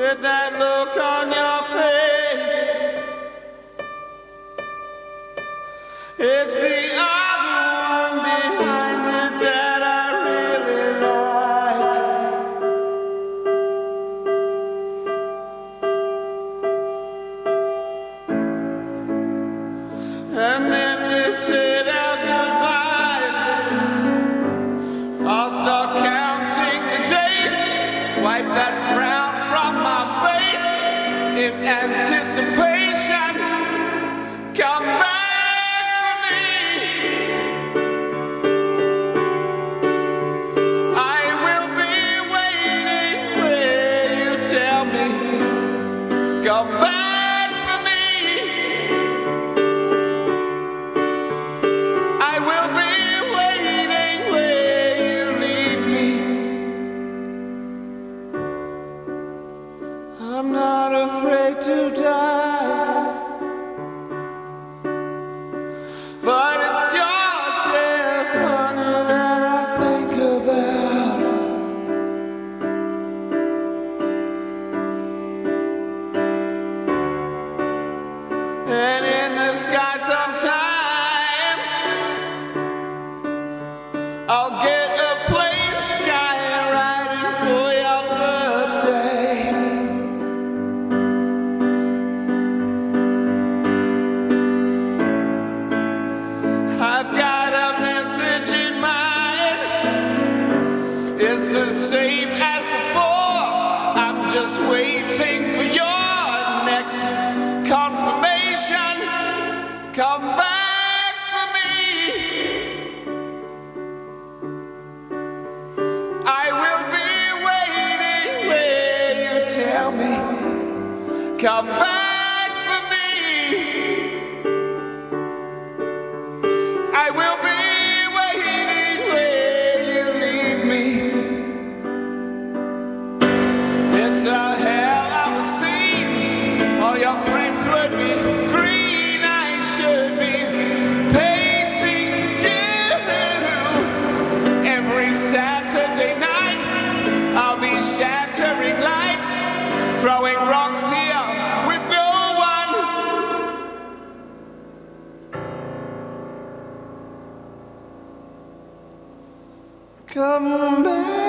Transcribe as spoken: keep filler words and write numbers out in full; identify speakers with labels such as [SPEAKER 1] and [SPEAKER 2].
[SPEAKER 1] with that look on your face. It's the other one behind it that I really like. And then we said our goodbyes. I'll start counting the days, wipe that frown from my face in anticipation. Come back for me. I will be waiting where you tell me. Come back for me. I will be waiting where you leave me. I'm not afraid to die, but it's your death, honey, that I think about. And in the sky sometimes I'll get a plain sky writing for your birthday. I've got a message in mind. It's the same as before. I'm just waiting for your next confirmation. Come back for me. I will be waiting where you tell me. Come back for me. I will be waiting where you leave me. It's a hell of a scene. All your friends would be green. I should be painting you. Every Saturday night I'll be shattering lights, throwing rocks here with no one. Come back.